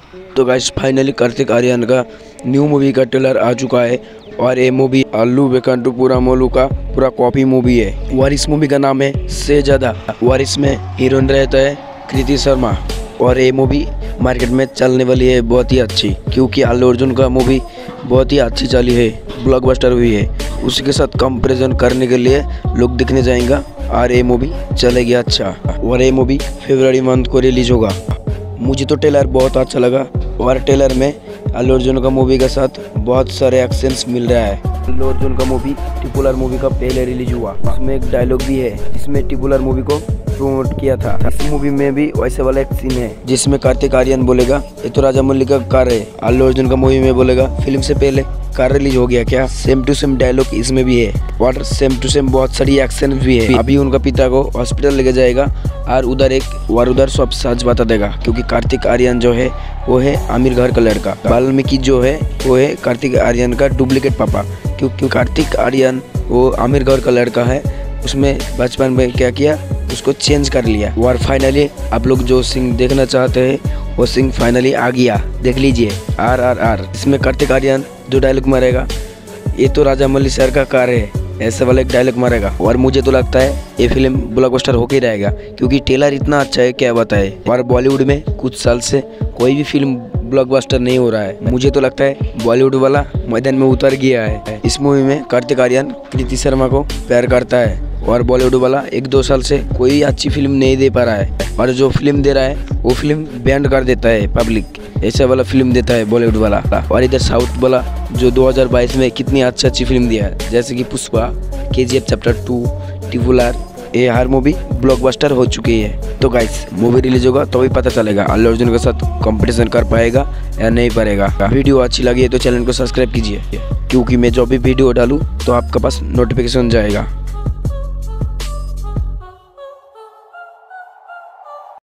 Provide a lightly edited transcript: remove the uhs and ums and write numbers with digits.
तो guys finally Kartik Aaryan का new movie का ट्रेलर आ चुका है और ये मूवी अल्लू वेकंटू पूरा मोलू का पूरा कॉपी मूवी है। और इस मूवी का नाम है शहजादा और इसमें हीरोइन रहता है कृति शर्मा। और ये मूवी मार्केट में चलने वाली है बहुत ही अच्छी, क्योंकि अल्लू अर्जुन का मूवी बहुत ही अच्छी चली है, ब्लॉकबस्टर हुई है। उसी के साथ कंपैरिजन करने के लिए लोग दिखने जाएंगे और ये मूवी चलेगी अच्छा। और ये मूवी फरवरी मंथ को रिलीज होगा। मुझे तो ट्रेलर बहुत अच्छा लगा और ट्रेलर में अल्लू अर्जुन का मूवी के साथ बहुत सारे एक्शंस मिल रहा है। अल्लू अर्जुन का मूवी ट्रिपुलर मूवी का पहले रिलीज हुआ, उसमें एक डायलॉग भी है जिसमें ट्रिपुलर मूवी को प्रमोट किया था। इस मूवी में भी वैसे वाला एक सीन है जिसमें कार्तिक आर्यन बोलेगा ये तो राजामौली का कार है। अल्लू अर्जुन का मूवी में बोलेगा फिल्म से पहले कार रिलीज हो गया क्या। सेम टू सेम डायलॉग इसमें भी है और सेम टू सेम बहुत सारी एक्शन भी है। अभी उनका पिता को हॉस्पिटल लेके जाएगा और उधर सब सच बता देगा, क्योंकि कार्तिक आर्यन जो है वो है आमिर घर का लड़का। वाल्मीकि जो है वो है कार्तिक आर्यन का डुप्लीकेट पापा, क्योंकि कार्तिक आर्यन वो आमिर घर का लड़का है। उसमें बचपन में क्या किया, उसको चेंज कर लिया। और फाइनली आप लोग जो सीन देखना चाहते हैं वो सीन फाइनली आ गया, देख लीजिए RRR। इसमें कार्तिक आर्यन जो डायलॉग मारेगा ये तो राजामौली सर का कार है, ऐसे वाला एक डायलॉग मारेगा। और मुझे तो लगता है ये फिल्म ब्लॉकबस्टर होके रहेगा, क्योंकि ट्रेलर इतना अच्छा है क्या बताए। और बॉलीवुड में कुछ साल से कोई भी फिल्म ब्लॉकबस्टर नहीं हो रहा है। मुझे तो लगता है बॉलीवुड वाला मैदान में उतर गया है। इस मूवी में कार्तिक आर्यन कृति शर्मा को प्यार करता है और बॉलीवुड वाला 1-2 साल से कोई अच्छी फिल्म नहीं दे पा रहा है, और जो फिल्म दे रहा है वो फिल्म बैन कर देता है पब्लिक। ऐसा वाला फिल्म देता है बॉलीवुड वाला। और इधर साउथ वाला जो 2022 में कितनी अच्छी फिल्म दिया है, जैसे कि पुष्पा, KGF चैप्टर 2, ट्रिपुलर, ये हर मूवी ब्लॉकबस्टर हो चुकी है। तो गाइस मूवी रिलीज होगा तो भी पता चलेगा अल्लू अर्जुन के साथ कंपटीशन कर पाएगा या नहीं पाएगा। वीडियो अच्छी लगी है तो चैनल को सब्सक्राइब कीजिए, क्योंकि मैं जो भी वीडियो डालूँ तो आपके पास नोटिफिकेशन जाएगा।